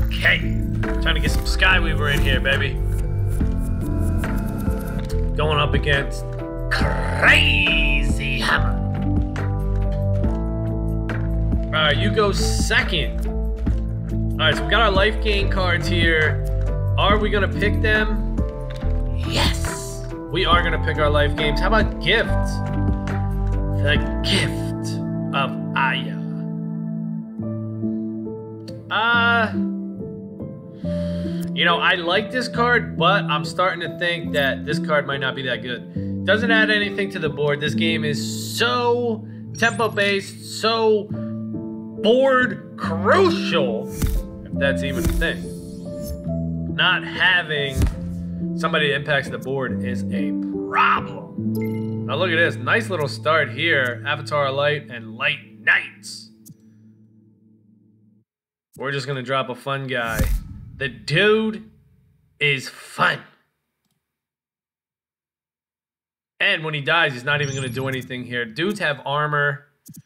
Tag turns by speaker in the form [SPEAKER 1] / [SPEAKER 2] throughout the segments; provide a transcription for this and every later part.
[SPEAKER 1] Okay. Trying to get some Skyweaver in here, baby. Going up against Crazy Hammer. Alright, you go second. Alright, so we got our life gain cards here. Are we gonna pick them? Yes! We are gonna pick our life games. How about gift? The gift of Aya. You know, I like this card, but I'm starting to think that this card might not be that good. Doesn't add anything to the board. This game is so tempo-based, so board crucial, if that's even a thing. Not having somebody that impacts the board is a problem. Now look at this, nice little start here. Avatar Light and Light Knights. We're just gonna drop a fun guy. The dude is fun. And when he dies, he's not even gonna do anything here. Dudes have armor.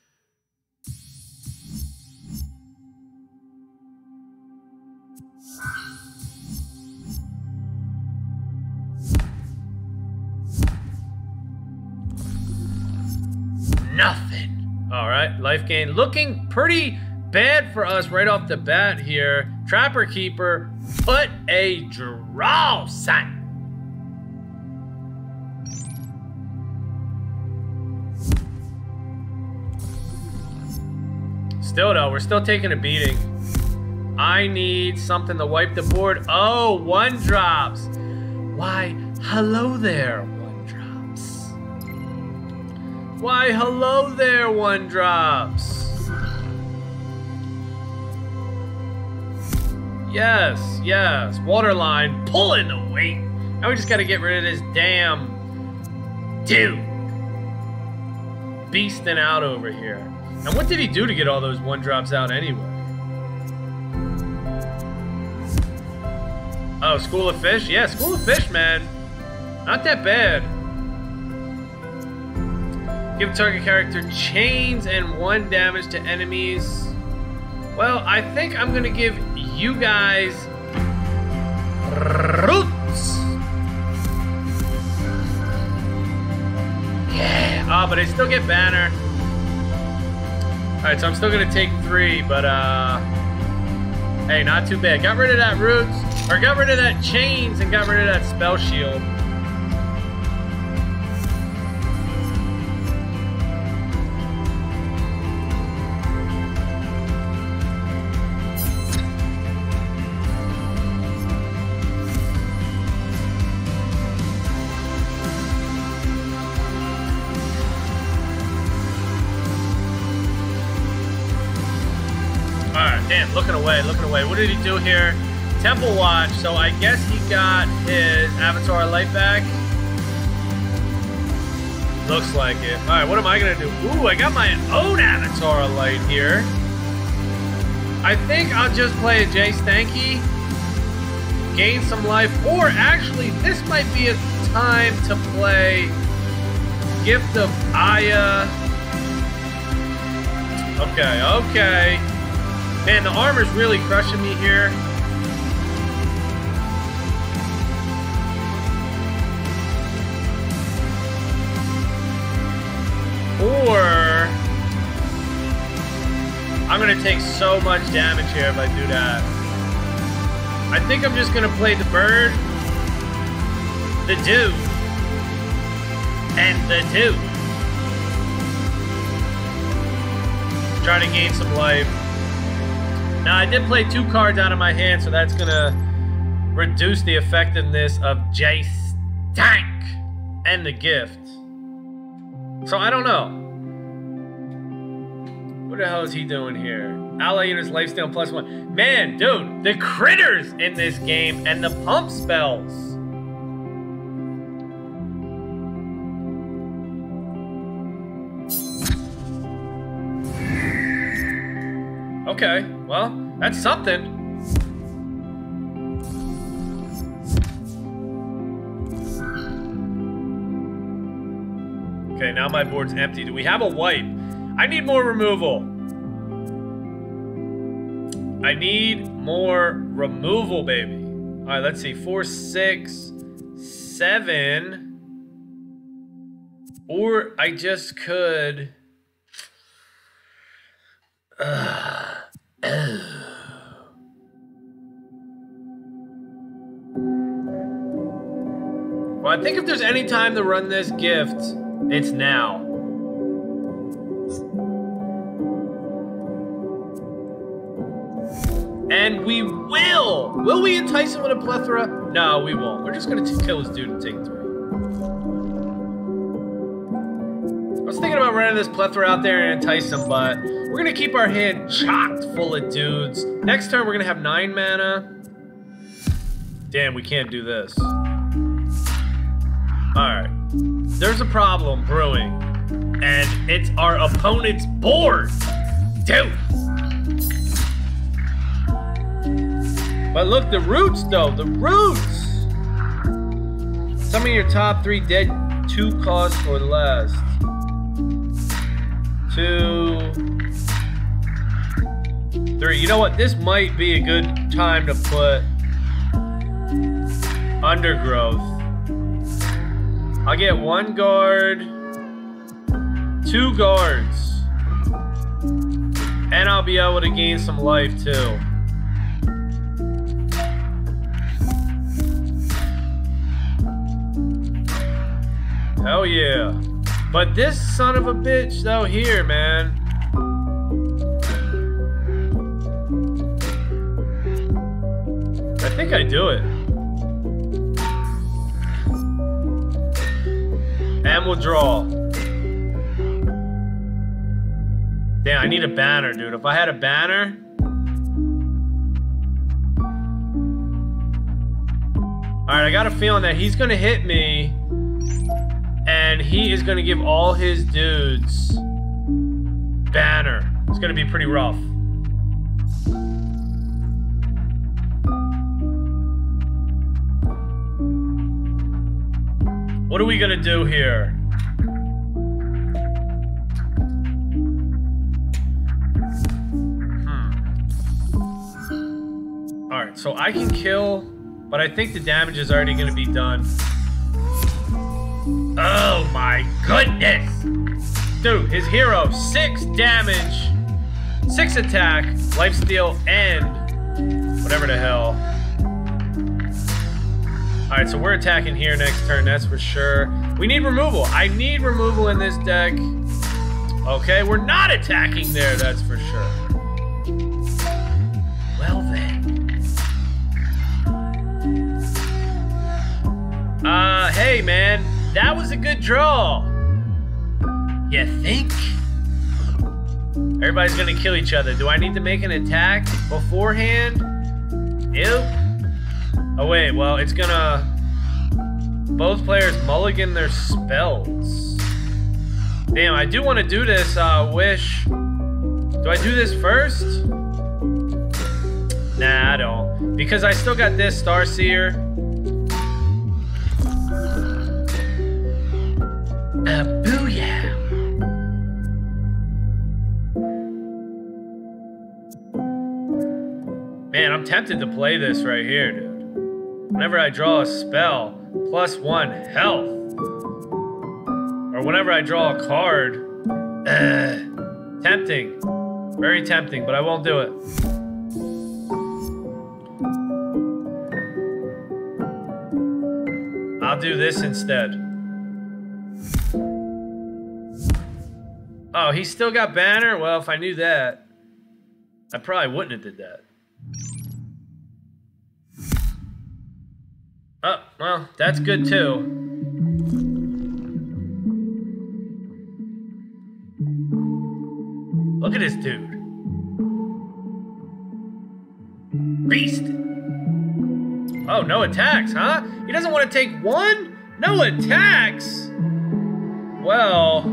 [SPEAKER 1] Nothing. All right, life gain. Looking pretty bad for us right off the bat here. Trapper Keeper, put a draw, son. Still though, we're still taking a beating. I need something to wipe the board. Oh, one drops. Why, hello there, one drops. Why, hello there, one drops. Yes, yes. Waterline pulling the weight. Now we just gotta get rid of this damn dude. Beasting out over here. And what did he do to get all those one drops out anyway? Oh, School of Fish? Yeah, School of Fish, man. Not that bad. Give target character chains and 1 damage to enemies. Well, I think I'm gonna give you guys roots. Yeah. Oh, but I still get banner. Alright, so I'm still gonna take 3, but hey, not too bad. Got rid of that roots, or got rid of that chains and got rid of that spell shield. Damn, looking away, looking away. What did he do here? Temple Watch, so I guess he got his Avatar Light back. Looks like it. Alright, what am I gonna do? Ooh, I got my own Avatar Light here. I think I'll just play a Jay Stanky, gain some life, or actually, this might be a time to play Gift of Aya. Okay, okay. Man, the armor's really crushing me here. Or I'm gonna take so much damage here if I do that. I think I'm just gonna play the bird, the dude, and the dude. Try to gain some life. Now, I did play 2 cards out of my hand, so that's gonna reduce the effectiveness of Jace Tank and the gift. So, I don't know. What the hell is he doing here? Ally units lifesteal +1. Man, dude, the critters in this game and the pump spells. Okay, well, that's something. Okay, now my board's empty. Do we have a wipe? I need more removal. I need more removal, baby. All right, let's see. 4, 6, 7. Or I just could... Well, I think if there's any time to run this gift, it's now. And we will! Will we entice him with a plethora? No, we won't. We're just gonna kill this dude and take 3. I was thinking about running this plethora out there and entice him, but we're gonna keep our hand chocked full of dudes. Next turn, we're gonna have 9 mana. Damn, we can't do this. Alright. There's a problem brewing, and it's our opponent's board. Dude! But look, the roots, though. The roots! Some of your top 3 dead 2 cost or less. 2, 3. You know what? This might be a good time to put Undergrowth. I'll get 1 guard, 2 guards, and I'll be able to gain some life too. Hell yeah. But this son of a bitch though here, man. I think I do it. And we'll draw. Damn, I need a banner, dude. If I had a banner... Alright, I got a feeling that he's gonna hit me, and he is gonna give all his dudes banner. It's gonna be pretty rough. What are we gonna do here? Alright, so I can kill, but I think the damage is already gonna be done. Oh my goodness! Dude, his hero, 6 damage, 6 attack, lifesteal, and whatever the hell. Alright, so we're attacking here next turn, that's for sure. We need removal. I need removal in this deck. Okay, we're not attacking there, that's for sure. Well then. Hey man, that was a good draw. You think? Everybody's gonna kill each other. Do I need to make an attack beforehand? Nope. Oh wait, well, it's gonna... Both players mulligan their spells. Damn, I do want to do this, Wish. Do I do this first? Nah, I don't. Because I still got this Starseer. Booyah! Man, I'm tempted to play this right here, dude. Whenever I draw a spell, +1 health. Or whenever I draw a card. Tempting. Very tempting, but I won't do it. I'll do this instead. Oh, he still got banner? Well, if I knew that, I probably wouldn't have did that. Oh, well, that's good too. Look at this dude. Beast. Oh, no attacks, huh? He doesn't want to take 1? No attacks? Well...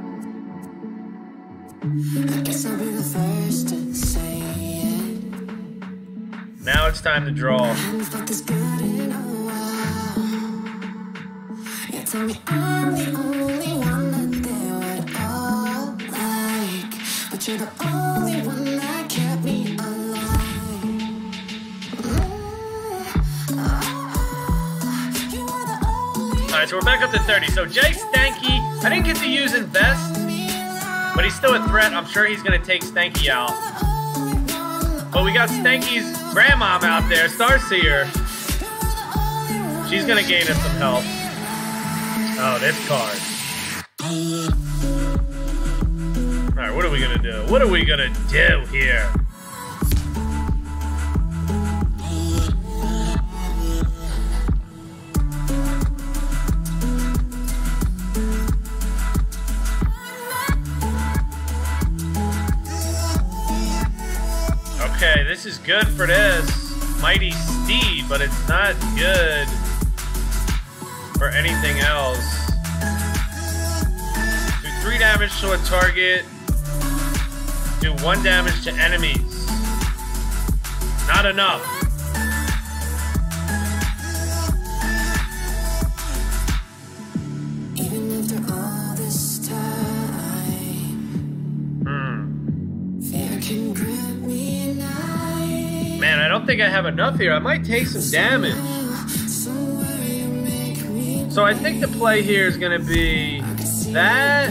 [SPEAKER 1] I guess I'll be the first to say it. Now it's time to draw. I haven't felt this good in a while. You tell me I'm the only one that they would all like, but you're the only one that kept me alive. Alright, so we're back up to 30. So Jay Stanky, I didn't get to use Invest, but he's still a threat. I'm sure he's going to take Stanky out. But we got Stanky's grandmom out there, Starseer. She's going to gain us some help. Oh, this card. Alright, what are we going to do? What are we going to do here? Okay, this is good for this Mighty Steed, but it's not good for anything else. Do 3 damage to a target. Do 1 damage to enemies. Not enough.
[SPEAKER 2] Even after all this time, fear can grip me at night.
[SPEAKER 1] Man, I don't think I have enough here. I might take some damage. So I think the play here is going to be that.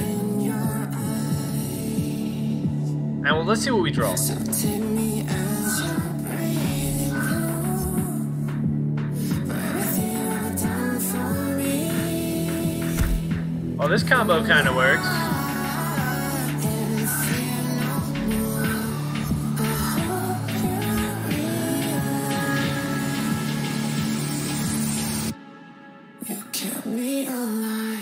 [SPEAKER 1] And well, let's see what we draw. Oh, this combo kind of works.
[SPEAKER 2] You kept me alive.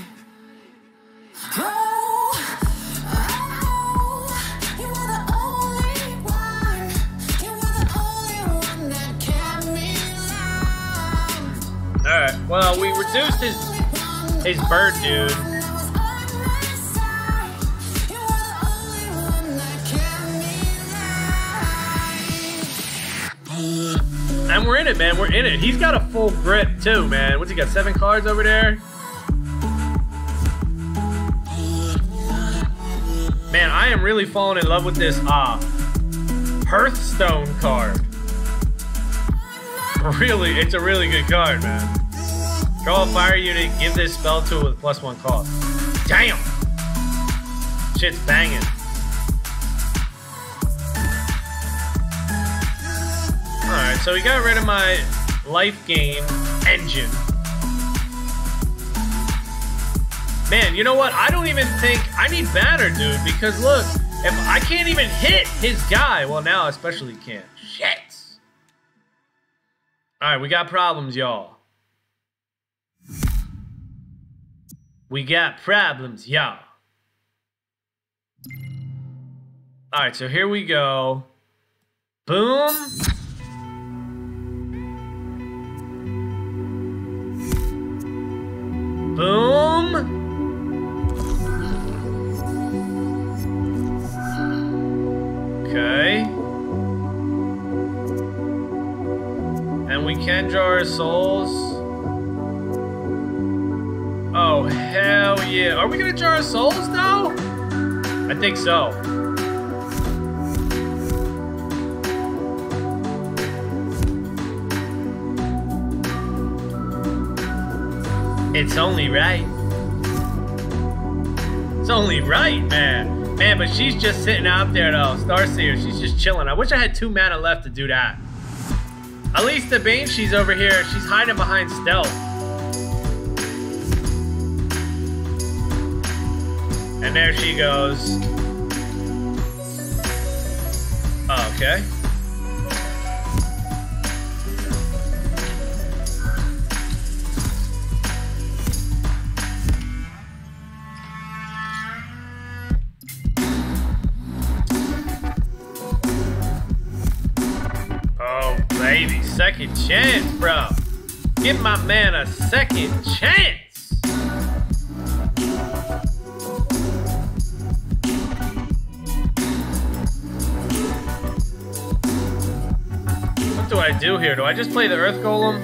[SPEAKER 1] Alright, well, we reduced his bird dude. And we're in it, man. We're in it. He's got a full grip, too, man. What's he got? 7 cards over there? Man, I am really falling in love with this Hearthstone card. Really, it's a really good card, man. Draw a fire unit, give this spell to it with +1 cost. Damn! Shit's banging. Alright, so we got rid of my life gain engine. Man, you know what? I don't even think I need banner, dude, because look, if I can't even hit his guy, well, now I especially can't. Shit! Alright, we got problems, y'all. We got problems, y'all. Alright, so here we go. Boom. Boom. Okay. And we can draw our souls. Oh, hell yeah. Are we gonna draw our souls now? I think so. It's only right. It's only right, man. Man, but she's just sitting out there, though. Starseer, she's just chilling. I wish I had 2 mana left to do that. At least the Banshee's over here. She's hiding behind stealth. And there she goes. Oh, okay. Baby, second chance, bro. Give my man a second chance. What do I do here? Do I just play the Earth Golem?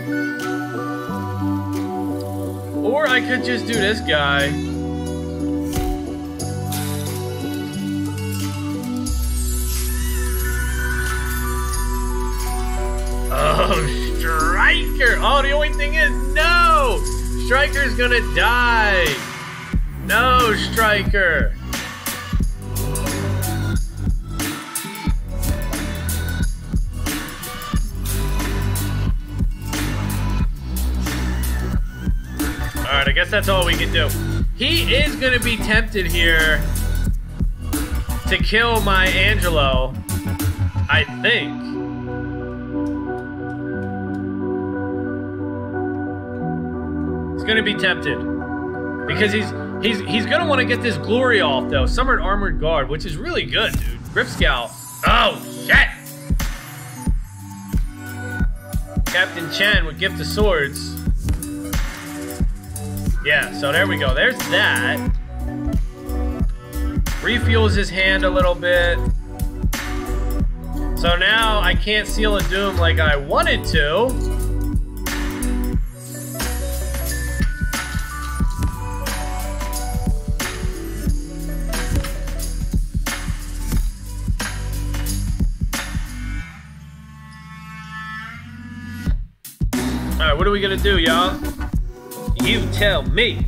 [SPEAKER 1] Or I could just do this guy. Oh, Striker! Oh, the only thing is, no! Striker's gonna die. No, Striker. All right, I guess that's all we can do. He is gonna be tempted here to kill my Angelo, I think. He's gonna be tempted because he's gonna want to get this glory off though. Summoned Armored Guard, which is really good, dude. Grip Scout. Oh shit! Captain Chen with Gift of Swords. Yeah, so there we go. There's that. Refuels his hand a little bit. So now I can't seal a Doom like I wanted to. Alright, what are we gonna do, y'all? You tell me.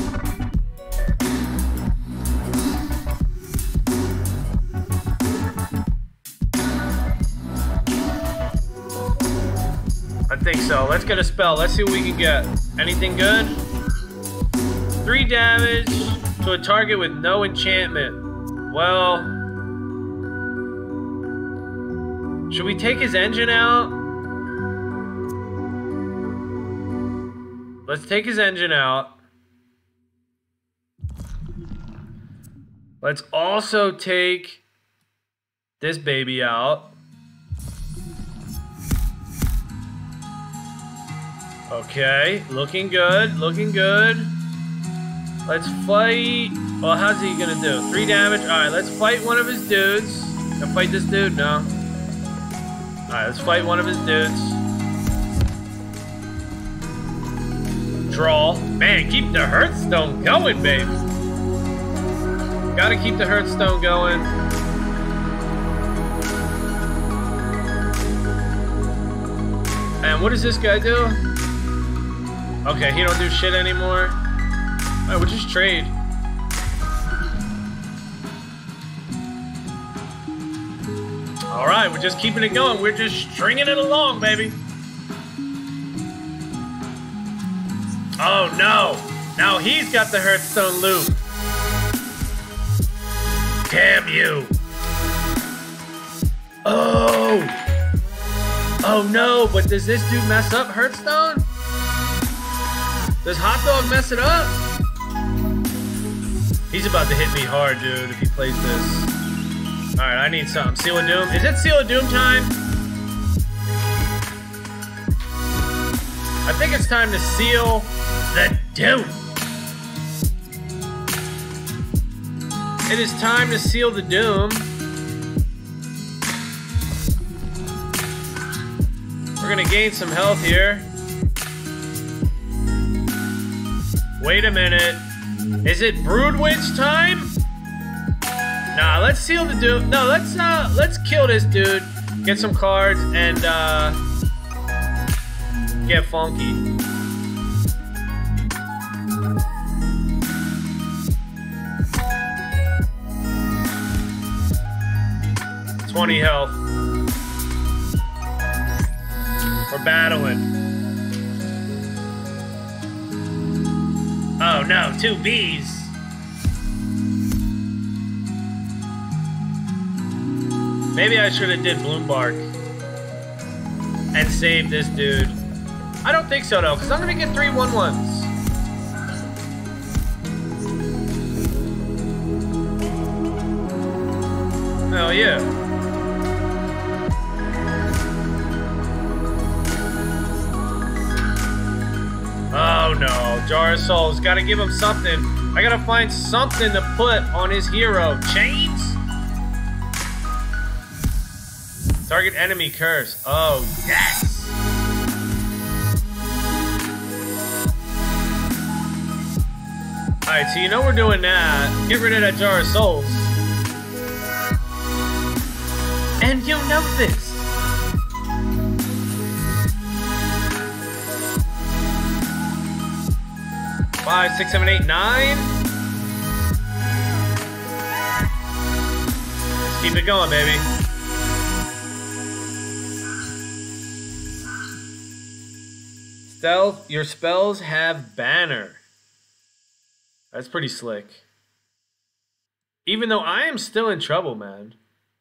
[SPEAKER 1] I think so. Let's get a spell. Let's see what we can get. Anything good? 3 damage to a target with no enchantment. Well, should we take his engine out? Let's take his engine out. Let's also take this baby out. Okay, looking good, looking good. Let's fight. Well, how's he gonna do? 3 damage. All right, let's fight one of his dudes. Gonna fight this dude? No. All right, let's fight one of his dudes. Draw. Man, keep the Hearthstone going, babe. Gotta keep the Hearthstone going. And what does this guy do? Okay, he don't do shit anymore. Alright, we'll just trade. Alright, we're just keeping it going. We're just stringing it along, baby. Oh no! Now he's got the Hearthstone loop. Damn you! Oh! Oh no, but does this dude mess up Hearthstone? Does Hot Dog mess it up? He's about to hit me hard, dude, if he plays this. Alright, I need something. Seal of Doom. Is it Seal of Doom time? I think it's time to seal the Doom. It is time to seal the Doom. We're gonna gain some health here. Wait a minute. Is it Brood Witch time? Nah, let's seal the Doom. No, let's kill this dude. Get some cards and get funky. 20 health. We're battling. Oh no, 2 bees. Maybe I should have did Bloombark and saved this dude. I don't think so though, because I'm gonna get 3 1/1s. Hell yeah. Oh no, Jar of Souls. Gotta give him something. I gotta find something to put on his hero. Chains? Target enemy curse. Oh, yes! Alright, so you know we're doing that. Get rid of that Jar of Souls. And you know this. 5, 6, 7, 8, 9. Let's keep it going, baby. Stealth, your spells have banner. That's pretty slick. Even though I am still in trouble, man.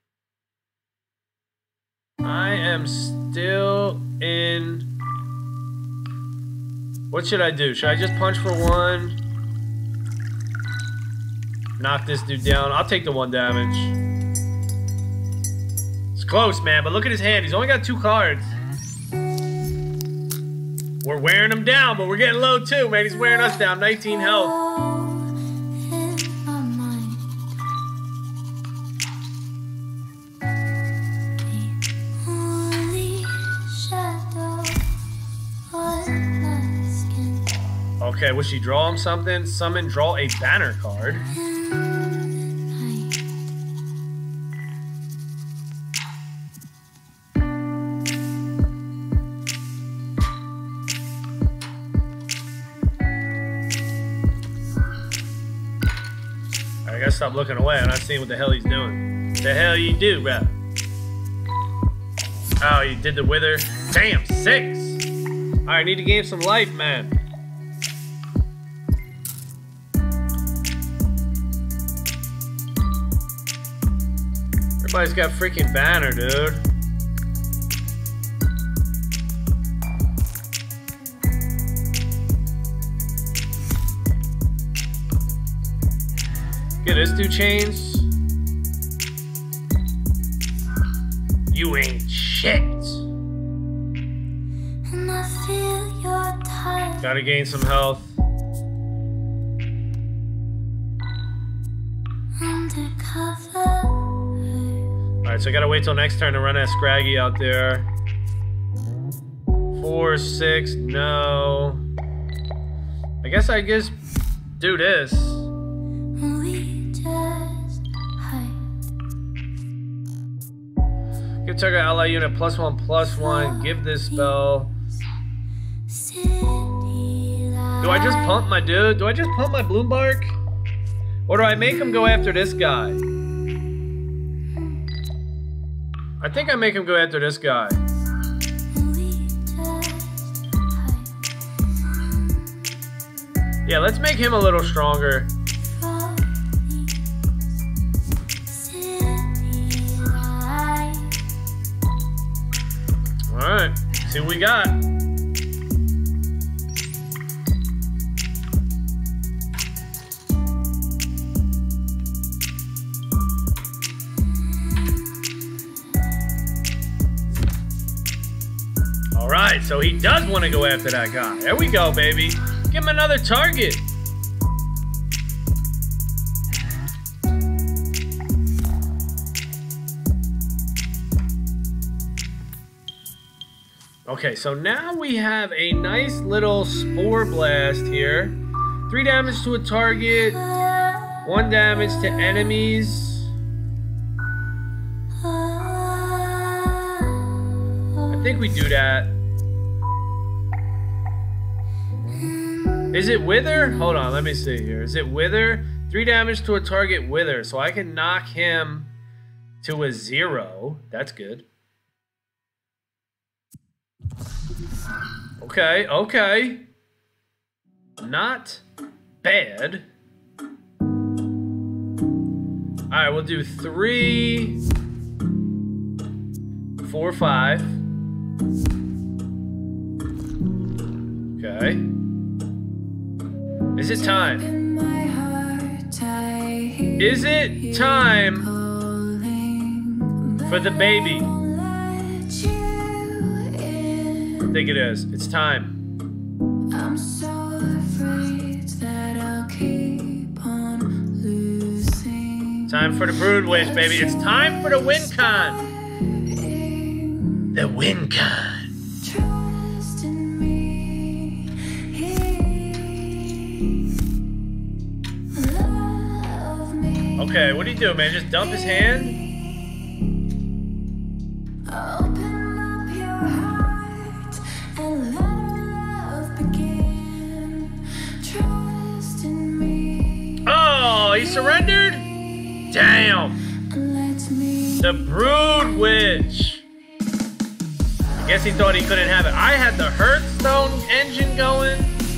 [SPEAKER 1] I am still in... What should I do? Should I just punch for 1? Knock this dude down. I'll take the 1 damage. It's close, man, but look at his hand. He's only got 2 cards. We're wearing him down, but we're getting low too, man. He's wearing us down. 19 health. Okay, will she draw him something? Summon, draw a banner card. I gotta stop looking away. I'm not seeing what the hell he's doing. The hell you do, bro? Oh, you did the wither. Damn, 6. All right, need to gain some life, man. Everybody's got freaking banner, dude. Get this dude chains. You ain't shit.
[SPEAKER 2] And I feel your touch.
[SPEAKER 1] Gotta gain some health.
[SPEAKER 2] Undercover.
[SPEAKER 1] Alright, so I gotta wait till next turn to run that Scraggy out there. 4, 6, no. I guess do this.
[SPEAKER 2] We just hide.
[SPEAKER 1] Give target ally unit +1/+1. Give this spell. Do I just pump my dude? Do I just pump my Bloombark? Or do I make him go after this guy? I think I make him go after this guy. Yeah, let's make him a little stronger. Alright, see what we got. Alright, so he does want to go after that guy. There we go, baby. Give him another target. Okay, so now we have a nice little Spore Blast here. 3 damage to a target, 1 damage to enemies. I think we do that. Is it Wither? Hold on, let me see here. Is it Wither? 3 damage to a target Wither, so I can knock him to a 0. That's good. Okay, okay. Not bad. Alright, we'll do 3, 4, 5. Okay. Is it time? Is it time for the baby? I think it is. It's time.
[SPEAKER 2] I'm so afraid that I'll keep on losing.
[SPEAKER 1] Time for the Brood Wish, baby. It's time for the WinCon. The WinCon.
[SPEAKER 2] Trust in me. Love me.
[SPEAKER 1] Okay, what do you do, man? Just dump his hand?
[SPEAKER 2] Open up your heart and let love begin. Trust
[SPEAKER 1] he surrendered? Damn. The Brood Witch. I guess he thought he couldn't have it. I had the Hearthstone engine going.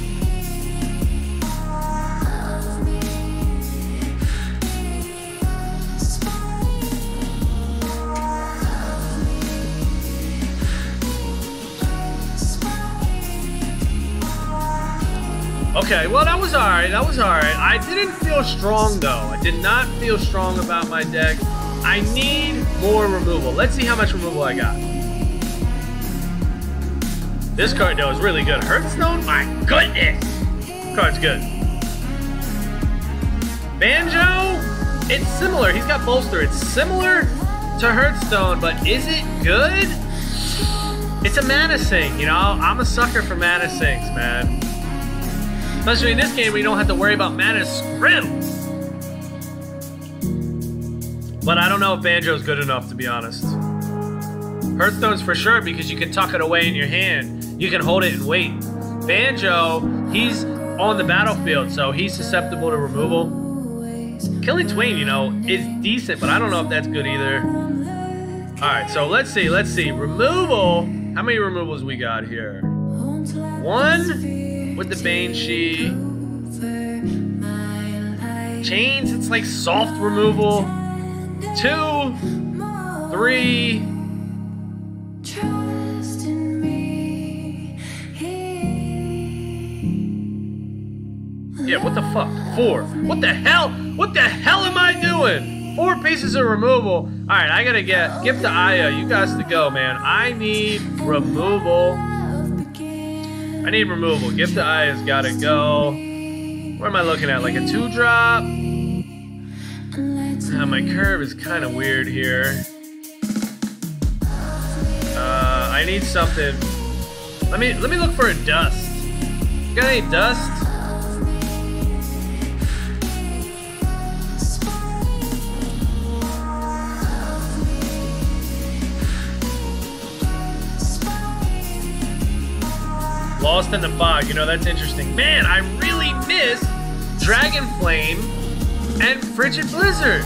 [SPEAKER 1] Okay, well, that was alright. That was alright. I didn't feel strong, though. I did not feel strong about my deck. I need more removal. Let's see how much removal I got. This card, though, is really good. Hearthstone? My goodness! This card's good. Banjo? It's similar. He's got Bolster. It's similar to Hearthstone, but is it good? It's a mana sink, you know? I'm a sucker for mana sinks, man. Especially in this game, we don't have to worry about mana scrim. But I don't know if Banjo's good enough, to be honest. Hearthstone's for sure because you can tuck it away in your hand. You can hold it and wait. Banjo, he's on the battlefield, so he's susceptible to removal. Killing Twain, you know, is decent, but I don't know if that's good either. Alright, so let's see. Removal. How many removals we got here? 1 with the Banshee. Chains, it's like soft removal. 2, 3. Yeah, what the fuck? 4. What the hell? What the hell am I doing? 4 pieces of removal. Alright, I gotta get Gift to Aya. You guys to go, man. I need removal. I need removal. Gift to Aya's gotta go. What am I looking at? Like a 2-drop? My curve is kind of weird here. I need something. Let me look for a dust. You got any dust? Lost in the Fog, you know, that's interesting. Man, I really miss Dragonflame and Frigid Blizzard.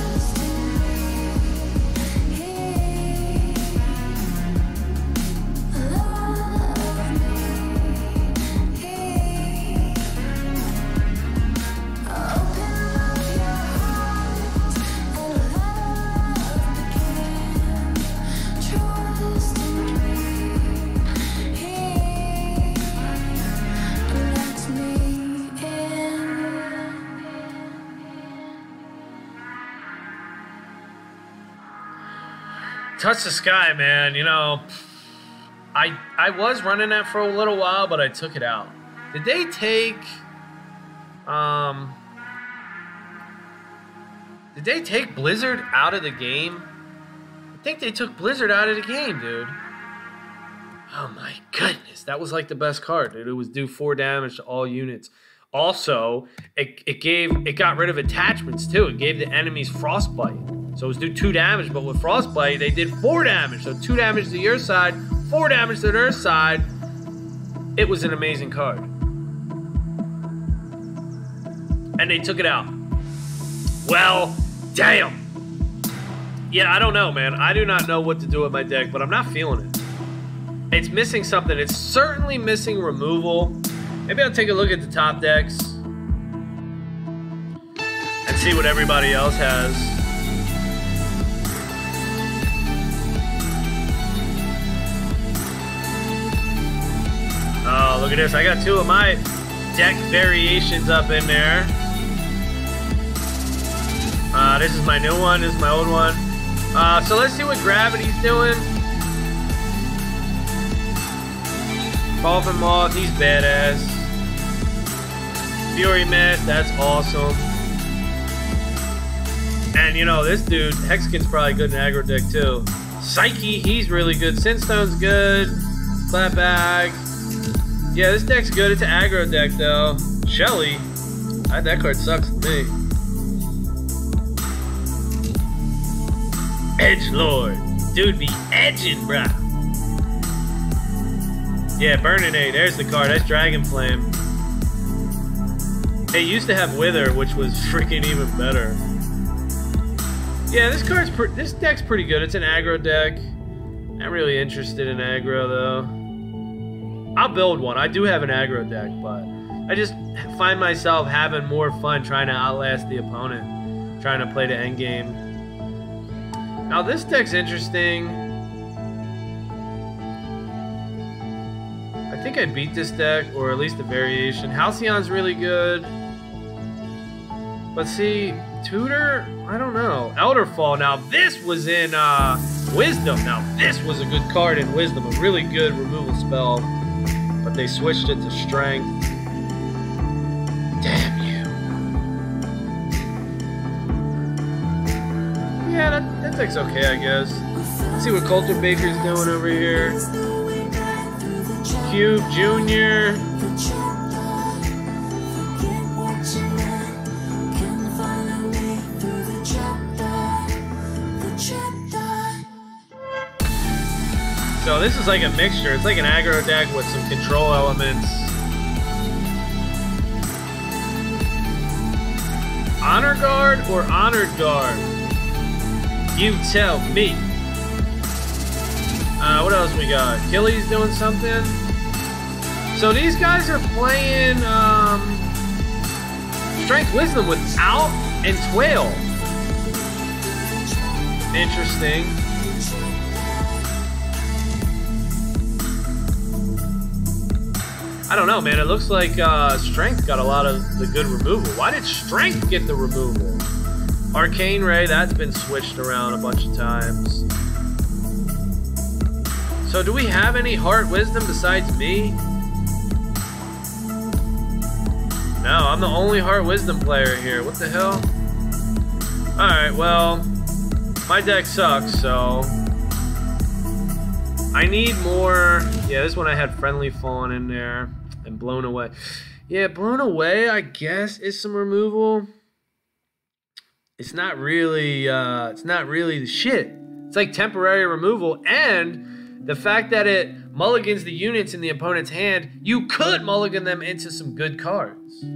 [SPEAKER 1] Touch the Sky, man. You know, I was running that for a little while, but I took it out. Did they take Blizzard out of the game? I think they took Blizzard out of the game, dude. Oh my goodness, that was like the best card, dude. It was do 4 damage to all units. Also, it got rid of attachments too. It gave the enemies Frostbite. So it was do 2 damage, but with Frostbite, they did 4 damage. So 2 damage to your side, 4 damage to their side. It was an amazing card. And they took it out. Well, damn. Yeah, I don't know, man. I do not know what to do with my deck, but I'm not feeling it. It's missing something. It's certainly missing removal. Maybe I'll take a look at the top decks and see what everybody else has. Oh, look at this. I got 2 of my deck variations up in there. This is my new one. This is my old one. So let's see what Gravity's doing. Coffin Moth, he's badass. Fury Mist, that's awesome. And you know, this dude, Hexagon's probably good in aggro deck too. Psyche, he's really good. Sinstone's good. Flat Bag. Yeah, this deck's good. It's an aggro deck though. Shelly, that card sucks to me. Edgelord, dude be edging, bruh. Yeah, Burninade, there's the card. That's Dragonflame. It used to have Wither, which was freaking even better. Yeah, this deck's pretty good. It's an aggro deck. Not really interested in aggro though. I'll build one. I do have an aggro deck, but I just find myself having more fun trying to outlast the opponent, trying to play the end game. Now this deck's interesting. I think I beat this deck, or at least a variation. Halcyon's really good. But see, Tutor, I don't know. Elderfall, now this was in Wisdom. Now this was a good card in Wisdom, a really good removal spell. But they switched it to Strength. Damn you. Yeah, that deck's okay, I guess. Let's see what Cultivator's doing over here. Cube Jr. So this is like a mixture. It's like an aggro deck with some control elements. Honor Guard or Honored Guard? You tell me. What else we got? Achilles doing something. So these guys are playing Strength Wisdom without Entwail. Interesting. I don't know, man. It looks like Strength got a lot of the good removal. Why did Strength get the removal? Arcane Ray, that's been switched around a bunch of times. So do we have any Heart Wisdom besides me? No, I'm the only Heart Wisdom player here. What the hell? Alright, well, my deck sucks, so I need more. Yeah, this one I had Friendly Fawn in there and Blown Away. Yeah, Blown Away, I guess, is some removal. It's not really the shit. It's like temporary removal, and the fact that it mulligans the units in the opponent's hand, you could mulligan them into some good cards.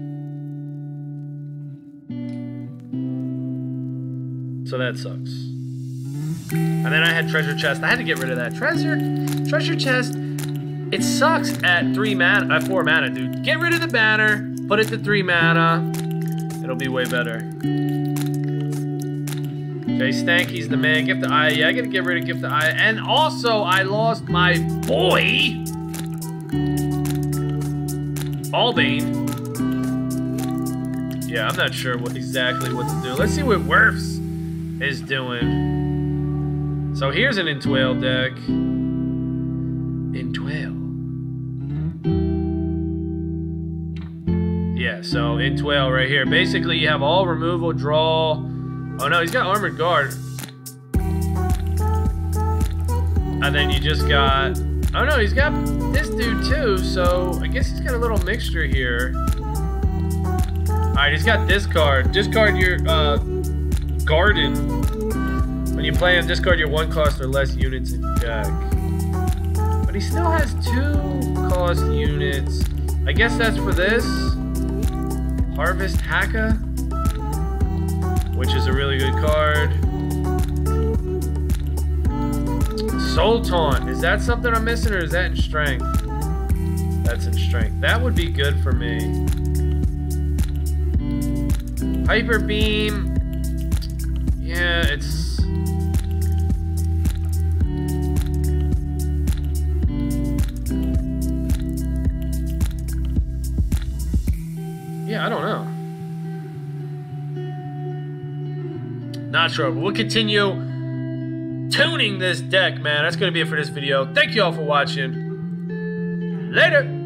[SPEAKER 1] So that sucks. And then I had Treasure Chest. I had to get rid of that. Treasure Chest, it sucks at 4 mana, dude. Get rid of the banner, put it to 3 mana. It'll be way better. Jay Stanky's the man. Gift the Eye. Yeah, I gotta get rid of Gift the Eye. And also, I lost my boy, Albane. Yeah, I'm not sure exactly what to do. Let's see what Werfs is doing. So here's an Entwail deck. Entwail. Yeah, so Entwail right here. Basically, you have all removal, draw. Oh no, he's got Armored Guard. And then you just got... Oh no, he's got this dude too, so I guess he's got a little mixture here. Alright, he's got Discard. Discard your Garden. When you play him, discard your 1 cost or less units in deck. But he still has 2 cost units. I guess that's for this. Harvest Haka, which is a really good card. Soul Taunt. Is that something I'm missing, or is that in Strength? That's in Strength. That would be good for me. Hyper Beam. Yeah, it's... Yeah, I don't know. Not sure, but we'll continue tuning this deck, man. That's going to be it for this video. Thank you all for watching. Later.